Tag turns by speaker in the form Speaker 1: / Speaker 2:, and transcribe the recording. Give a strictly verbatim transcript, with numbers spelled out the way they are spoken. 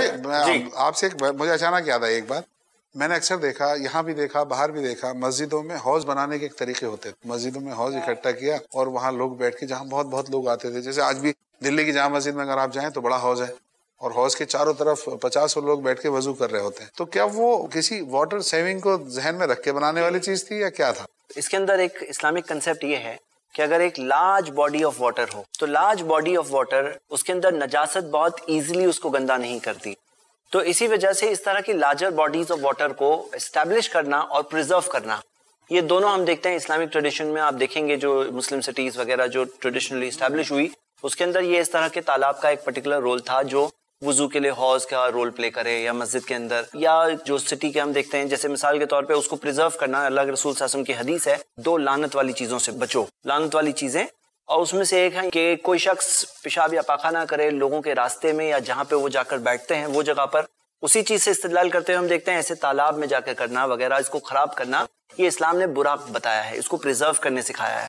Speaker 1: मैं आपसे एक मुझे अचानक याद आई एक बात, मैंने अक्सर देखा, यहाँ भी देखा, बाहर भी देखा, मस्जिदों में हौज बनाने के एक तरीके होते थे। मस्जिदों में हौज इकट्ठा किया और वहाँ लोग बैठ के, जहाँ बहुत बहुत लोग आते थे, जैसे आज भी दिल्ली की जामा मस्जिद में अगर आप जाएं तो बड़ा हौज है और हौज के चारों तरफ पचास सौ लोग बैठ के वजू कर रहे होते हैं। तो क्या वो किसी वाटर सेविंग को जहन में रख के बनाने वाली चीज थी या क्या था?
Speaker 2: इसके अंदर एक इस्लामिक कंसेप्ट ये है कि अगर एक लार्ज बॉडी ऑफ वाटर हो तो लार्ज बॉडी ऑफ वाटर, उसके अंदर नजासत बहुत इजीली उसको गंदा नहीं करती। तो इसी वजह से इस तरह की लार्जर बॉडीज ऑफ वाटर को एस्टैब्लिश करना और प्रिजर्व करना, ये दोनों हम देखते हैं इस्लामिक ट्रेडिशन में। आप देखेंगे जो मुस्लिम सिटीज वगैरह जो ट्रेडिशनली एस्टैब्लिश हुई, उसके अंदर ये इस तरह के तालाब का एक पर्टिकुलर रोल था जो वुजू के लिए हौज का रोल प्ले करे, या मस्जिद के अंदर, या जो सिटी के हम देखते हैं, जैसे मिसाल के तौर पे उसको प्रिजर्व करना। अल्लाह के रसूल सल्लल्लाहु अलैहि वसल्लम की हदीस है, दो लानत वाली चीजों से बचो, लानत वाली चीजें, और उसमें से एक है कि कोई शख्स पेशाब या पाखाना करे लोगों के रास्ते में या जहाँ पे वो जाकर बैठते हैं वो जगह पर। उसी चीज से इस्तेदलाल करते हुए हम देखते हैं ऐसे तालाब में जाकर करना वगैरह, इसको खराब करना, ये इस्लाम ने बुरा बताया है, इसको प्रिजर्व करने सिखाया है।